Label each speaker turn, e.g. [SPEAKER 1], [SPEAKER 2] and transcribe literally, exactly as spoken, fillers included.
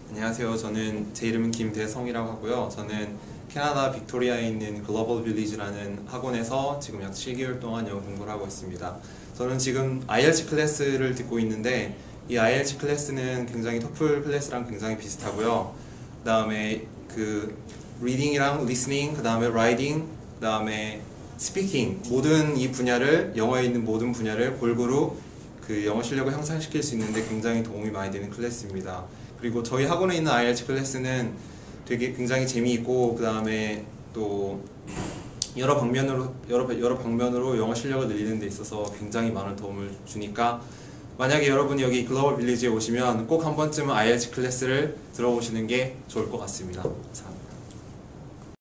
[SPEAKER 1] 안녕하세요. 저는 제 이름은 김대성이라고 하고요. 저는 캐나다 빅토리아에 있는 글로벌 빌리지라는 학원에서 지금 약 칠 개월 동안 영어 공부를 하고 있습니다. 저는 지금 아이엘츠 클래스를 듣고 있는데 이 아이엘츠 클래스는 굉장히 토플 클래스랑 굉장히 비슷하고요. 그 다음에 그 리딩이랑 리스닝, 그 다음에 라이팅, 그 다음에 스피킹, 모든 이 분야를, 영어에 있는 모든 분야를 골고루 그 영어 실력을 향상시킬 수 있는데 굉장히 도움이 많이 되는 클래스입니다. 그리고 저희 학원에 있는 아이엘츠 클래스는 되게 굉장히 재미있고, 그 다음에 또 여러 방면으로 여러 여러 방면으로 영어 실력을 늘리는 데 있어서 굉장히 많은 도움을 주니까, 만약에 여러분이 여기 글로벌 빌리지에 오시면 꼭 한 번쯤은 아이엘츠 클래스를 들어보시는 게 좋을 것 같습니다. 감사합니다.